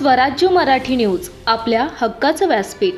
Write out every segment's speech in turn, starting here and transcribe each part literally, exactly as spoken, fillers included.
स्वराज्य मराठी न्यूज, आपल्या हक्काचं व्यासपीठ।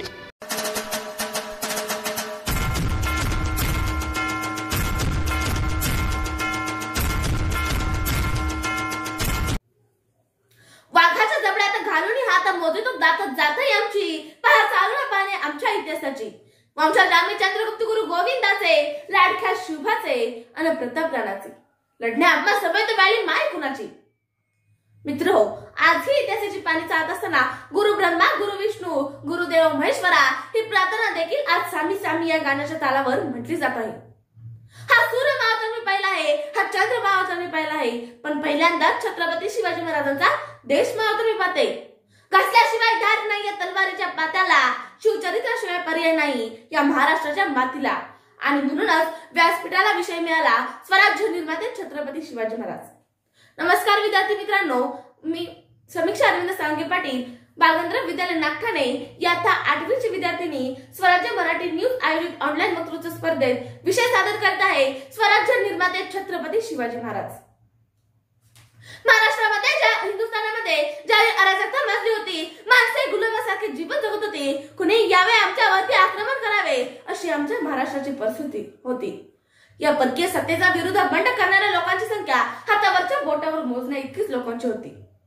वाघाच्या जबड्यात घालून हात मोजतो दातच जाते आमची, पहा चालू पाने आमच्या इतिहासाची। वंशात आम्ही चंद्रगुप्त गुरु गोविंदाचे, लाडक्या शुभाचे आणि प्रताप राणाचे, लढण्या आम्हा सभेत वाली माय कुणाची। मित्र हो, आज ही इतिहासाची पाणी चालत असताना गुरु ब्रह्मा, गुरु विष्णू, गुरुदेव महेश्वरा ही प्रार्थना देखील आज सामी सामी या गाण्याच्या तालावर म्हटली जात आहे। हा सूर्य मावळताना मी पाहिला आहे, हा चंद्र मावळताना मी पाहिला आहे, पण पहिल्यांदा छत्रपती शिवाजी महाराजांचा देश मावळताना मी पाहते। घासल्याशिवाय धार नाही या तलवारीच्या पात्याला, शिवचरित्राशिवाय पर्याय नाही या महाराष्ट्राच्या मातीला। आणि म्हणूनच व्यासपीठाला विषय मिळाला स्वराज्य निर्माते छत्रपती शिवाजी महाराज। नमस्कार विद्यार्थी मित्रांनो, मी समीक्षा अरविंद सांगे पाटील, बालगंधर्व विद्यालय नागठाणे याचा आठवीची विद्यार्थिनी स्वराज्य मराठी न्यूज आयोजित ऑनलाईन वक्तृत्व स्पर्धेत विषय सादर करत आहे स्वराज्य निर्माते छत्रपती शिवाजी महाराज। महाराष्ट्रामध्ये ज्या हिंदुस्थानामध्ये ज्यावेळी अराजकता माजली होती, माणसे गुलामासारखे जीवन जगत होते, कुणी यावे आमच्यावरती आक्रमण करावे अशी आमच्या महाराष्ट्राची परिस्थिती होती। या परकीय सत्तेचा विरोध बंड करणाऱ्या लोकांची संख्या हातावरच्या बोटावर मोजण्या इतकीच लोकांची होती।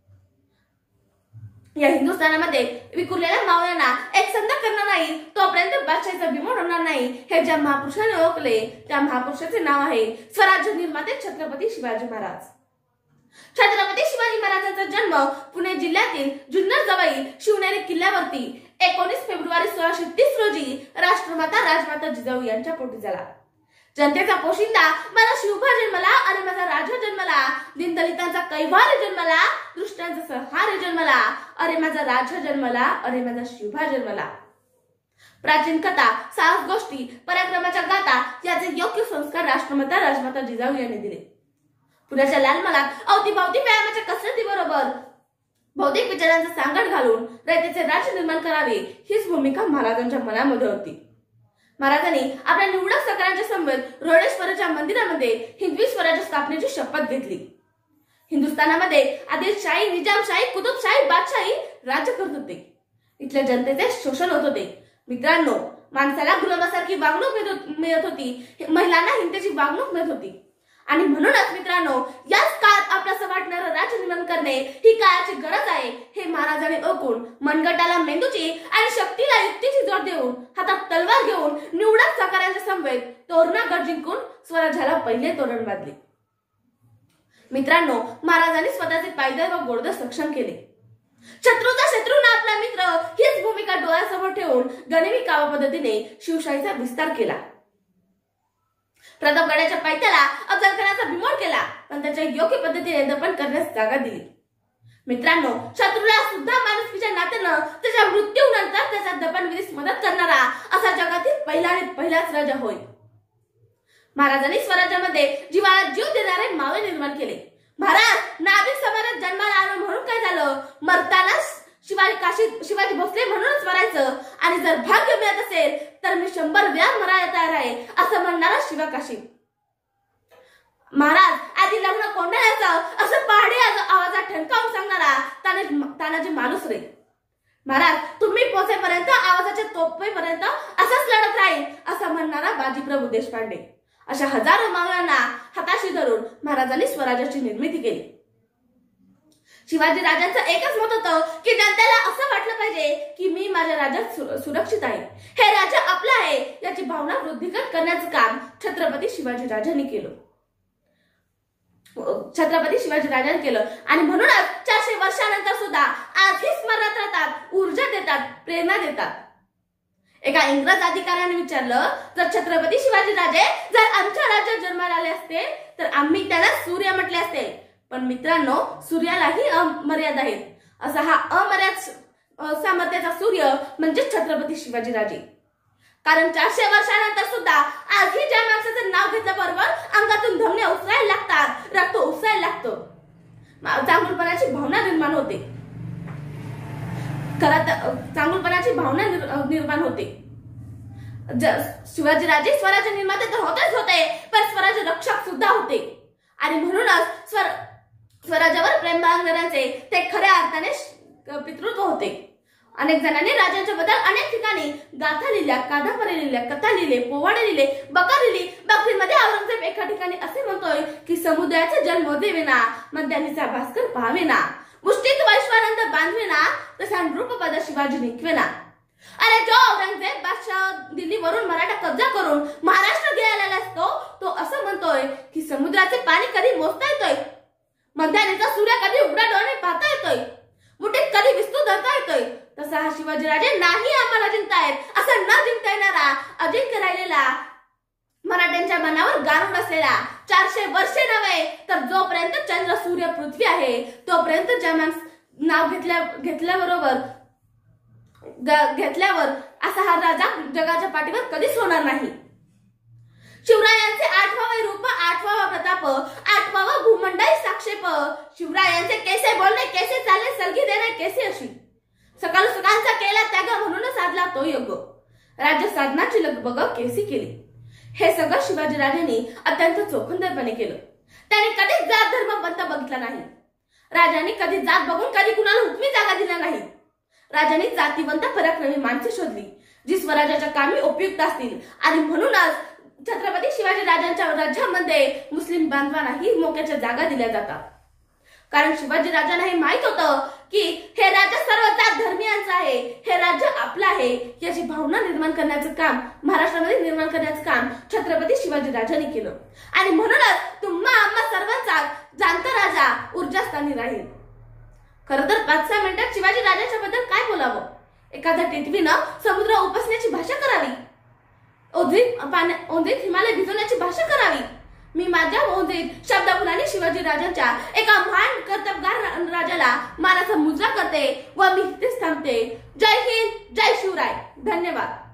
या हिंदुस्थानामध्ये विखुरलेल्या मावळ्यांना एक संध करणार नाही तोपर्यंत बादशाहीचा बिमोड होणार नाही, हे ज्या महापुरुषाने ओळखले त्या महापुरुषाचे नाव आहे स्वराज्य निर्माते छत्रपती शिवाजी महाराज। छत्रपती शिवाजी महाराजांचा जन्म पुणे जिल्ह्यातील जुन्नर जवळील शिवनेरी किल्ल्यावरती एकोणीस फेब्रुवारी सोळाशे तीस रोजी राष्ट्रमाता राजमाता जिजाऊ यांच्या पोटी झाला। जनतेचा पोशिंदा माझा शिवभा जन्मला, अरे माझा राजा जन्मला, दीनदलितांचा कैवार जन्मला, दुष्टांचा संहार जन्मला, अरे माझा राजा जन्मला, अरे माझा शिवभा जन्मला। प्राचीन कथा, साहस गोष्टी, पराक्रमाच्या गाथा याचे योग्य संस्कार राष्ट्रमाता राजमाता जिजाऊ यांनी दिले। पुण्याच्या लालमहालात अवतीभवती व्यायामाच्या कसरती बरोबर बौद्धिक विचारांचा सांगड घालून रयतेचे राज्य निर्माण करावे हीच भूमिका महाराजांच्या मनामध्ये होती। महाराजांनी आपल्या निवडक सरकारांच्या समवेत रोडेश्वराच्या मंदिरामध्ये हिंदवी स्वराज्य स्थापनेची शपथ घेतली। हिंदुस्थानामध्ये आदिलशाही, निजामशाही, कुतुबशाही, बादशाही राज्य करत होते। इथल्या जनतेचे शोषण होत होते। मित्रांनो, माणसाला गुलामासारखी वागणूक मिळत होती, महिलांना हिंसेची वागणूक मिळत होती। आणि म्हणूनच मित्रांनो, याच काळात आपल्याला वाटणारं राज्य निर्माण करणे ही काळाची गरज आहे हे महाराजांनी ओळखून मनगटाला मेंदूची आणि शक्तीला युक्तीची जोड देऊन हातात तलवार घेऊन निवडक सरकारांच्या समवेत तोरणा गड जिंकून स्वराज्याला पहिले तोरण बांधले। मित्रांनो, महाराजांनी स्वतःचे पायदळ व घोडदळ सक्षम केले। शत्रूचा शत्रू ना आपला मित्र हीच भूमिका डोळ्यासमोर ठेवून गनिमी कावा पद्धतीने शिवशाहीचा विस्तार केला। प्रतापगडाच्या पायथ्याला अफजलखानाचा बिमोड केला, पण त्याच्या योग्य पद्धतीने दफन करण्यास जागा दिली। मित्रांनो, शत्रूला सुद्धा माणुसकीच्या नात्यानं त्याच्या मृत्यूनंतर त्याच्या दफनविधीस मदत करणारा असा जगातील पहिला आणि पहिलाच राजा होय। महाराजांनी स्वराज्यामध्ये जीवाला जीव देणारे मावळे निर्माण केले। महाराज नाभिक समाजात जन्माला आलो म्हणून काय झालं, मरताना शिवाजी काशी शिवाजी भोसले म्हणूनच मरायचं, आणि जर भाग्य मिळत असेल तर मी शंभर वेळा मरायला तयार आहे असं म्हणणारा शिवा काशी। महाराज आधी लग्न कोंढाण्याचं असं पहाडी आवाजात ठणकावून सांगणारा तानाजी मालुसरे। महाराज तुम्ही पोचेपर्यंत आवाजाच्या तोपेपर्यंत असंच लढत राहील असं म्हणणारा बाजीप्रभू देशपांडे। अशा हजारो मावळ्यांना हाताशी धरून महाराजांनी स्वराज्याची निर्मिती केली। शिवाजी राजांचं एकच मत होतं की जनतेला असं वाटलं पाहिजे की मी माझ्या राज्यात सुरक्षित आहे, हे राज्य आपलं आहे याची भावना वृद्धिंगत करण्याचं काम छत्रपती शिवाजी राजांनी केलं छत्रपती शिवाजी राजांनी केलं आणि म्हणूनच चारशे वर्षानंतर सुद्धा आजही स्मरणात राहतात, ऊर्जा देतात, प्रेरणा देतात। एका इंग्रज अधिकाऱ्याने विचारलं, जर छत्रपती शिवाजी राजे जर आमच्या राज्यात जन्माला आले असते तर आम्ही त्याला सूर्य म्हटले असते, पण मित्रांनो, सूर्यालाही अमर्याद आहेत। असा हा अमर्याद सामर्थ्याचा सूर्य म्हणजे छत्रपती शिवाजी राजे। कारण चारशे वर्षानंतर सुद्धा आजही ज्या माणसाचं नाव घेतल्याबरोबर अंगातून धमने उसळायला लागतात, रक्त उसळायला लागतं, चांगुलपणाची भावना निर्माण होते। खरं चांगुलपणाची भावना निर्माण होते। शिवाजी राजे स्वराज्य निर्माते तर होतेच होते, पण स्वराज्य रक्षक सुद्धा होते। आणि म्हणूनच स्वर स्वराज्यावर प्रेम बाळगणाऱ्यांचे ते खऱ्या अर्थाने पितृत्व होते. अनेक जणांनी राजांच्या बद्दल अनेक ठिकाणी गाथा लिहिल्या, कादंबऱ्या लिहिल्या, कथा लिहिले, पोवाडे लिहिले, बका लिहिली. बकरीमध्ये औरंगजेब एका ठिकाणी असे म्हणतोय की समुद्राचे जल मोदेविना, मध्यानीचा भास्कर पाहावेना, मुष्टीत वैश्वानंद बांधवेना, तसा नृपपद शिवाजी निकवेना. अरे जो औरंगजेब बादशाह दिल्लीवरून मराठा कब्जा करून महाराष्ट्र घ्यायला असतो, तो असं म्हणतोय की समुद्राचे पाणी कधी मोजता येतोय, मध्यानीचा सूर्य कधी उघड्या डोळ्याने पाहता येतोय, मुठीत कधी विस्तू धरता येतोय, तसा हा शिवाजीराजे नाही आम्हाला जिंकतायत. असं न जिंकता येणारा अजिंक्य राहिलेला मराठ्यांच्या मनावर गारुड असलेला चारशे वर्षे नव्हे तर जोपर्यंत चंद्र सूर्य पृथ्वी आहे तोपर्यंत ज्या माणस नाव घेतल्या घेतल्याबरोबर घेतल्यावर असा हा राजा जगाच्या पाठीवर कधीच होणार नाही. शिवरायांचे आठवावे रूप, आठवावा प्रताप, आठवावा भूमंडळी साक्षेप, शिवरायांचे कैसे बोलणे, कैसे चालणे, सलगी देणे कैसे अशी, सकाळ सुखांचा केला त्याग म्हणून साधला तो योग, राज्य साधनाची लगबग केसी केली. हे सगळं शिवाजीराजांनी अत्यंत चोखंदरपणे केलं. त्यांनी कधीच जात धर्म पंथ बघितला नाही. राजांनी कधी जात बघून कधी कुणाला हुकमी जागा दिला नाही. राजांनी जातीवंत पराक्रमी माणसे शोधली जी स्वराज्याच्या कामी उपयुक्त असतील आणि म्हणूनच छत्रपती शिवाजी राजांच्या राज्यामध्ये मुस्लिम बांधवांनाही मोक्याच्या जागा दिल्या जातात. कारण शिवाजी राजांना हे माहित होतं की हे राज्य सर्व जात धर्मियांचं आहे, हे राज्य आपलं आहे, याची भावना निर्माण करण्याचं काम महाराष्ट्रामध्ये निर्माण करण्याचं काम छत्रपती शिवाजी राजांनी केलं. आणि म्हणूनच तुम्हा आम्हा सर्वांचा जाणता राजा ऊर्जास्थानी राहील. खरं तर पाच सहा मिनिटात शिवाजी राजांच्या बद्दल काय बोलावं? एखाद्या टिटवीनं समुद्र उपसण्याची भाषा करावी, ओझरीत पाण्या ओझरीत हिमालय भिजवण्याची भाषा करावी. मी माझ्या ओझरीत शब्दफुलांनी शिवाजी राजांच्या एका महान कर्तबगार राजाला मानाचा मुजरा करते व मी इथेच थांबते. जय हिंद, जय शिवराय. धन्यवाद.